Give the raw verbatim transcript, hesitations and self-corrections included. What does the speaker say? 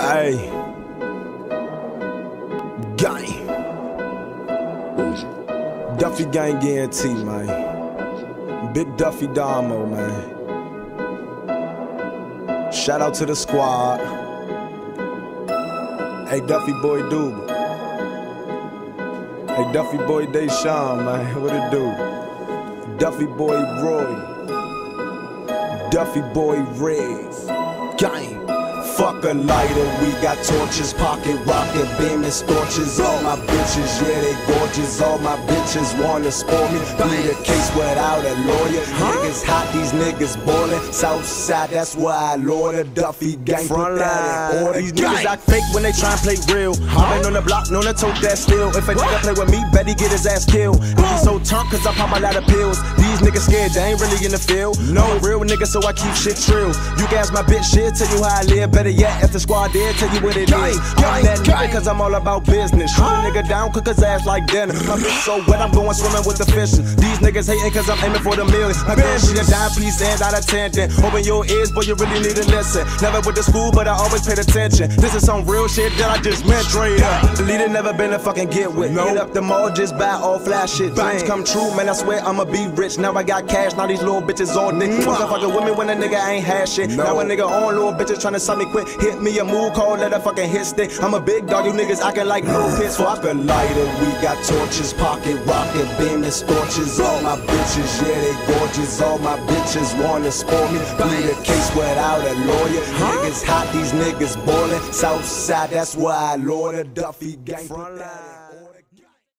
Hey, gang. Duffy Gang guarantee, man. Big Duffy Damo, man. Shout out to the squad. Hey, Duffy Boy Duba. Hey, Duffy Boy Deshawn, man. What it do? Duffy Boy Roy. Duffy Boy Reds. Gang. Fuck a lighter, we got torches, pocket rocket, beaming scorches. All my bitches, yeah, they gorgeous. All my bitches wanna spoil me. Be the case without a lawyer. Niggas hot, these niggas boiling. Southside, that's why I lord a Duffy Gang. Put that in order. These niggas act fake when they try and play real. I been on the block, known to tote that steel. If a nigga play with me, bet he get his ass killed. Niggas so turned cause I pop a lot of pills. These niggas scared, they ain't really in the field. No real nigga, so I keep shit trill. You guys my bitch, shit, tell you how I live. Better yet, if the squad did, tell you what it is. I'm that nigga cause I'm all about business. Shoot a nigga down, cook his ass like dinner. My bitch so wet, I'm going swimming with the fishes. These niggas hating cause I'm aiming for the millions. My girl, she a dime piece and out of ten. Open your ears, boy, you really need to listen. Never went to school, but I always paid attention. This is some real shit that I just meant straight up. The leader never been a fucking get with. Hit up the mall, just buy all flash shit. Dreams come true, man, I swear I'ma be rich. Now I got cash, now these little bitches on dick. Motherfucker with me when a nigga ain't had shit. Now a nigga on little bitches tryna sign me quick. Hit me a move call, let a fucking hit stick. I'm a big dog, you niggas acting like no piss. Fuck a lighter, we got torches, pocket rocket, beaming scorches. All my bitches, yeah, they gorgeous. All my bitches wanna spoil me. Be the case without a lawyer. Niggas hot, these niggas boiling. Southside, that's why I lord a Duffy Gang.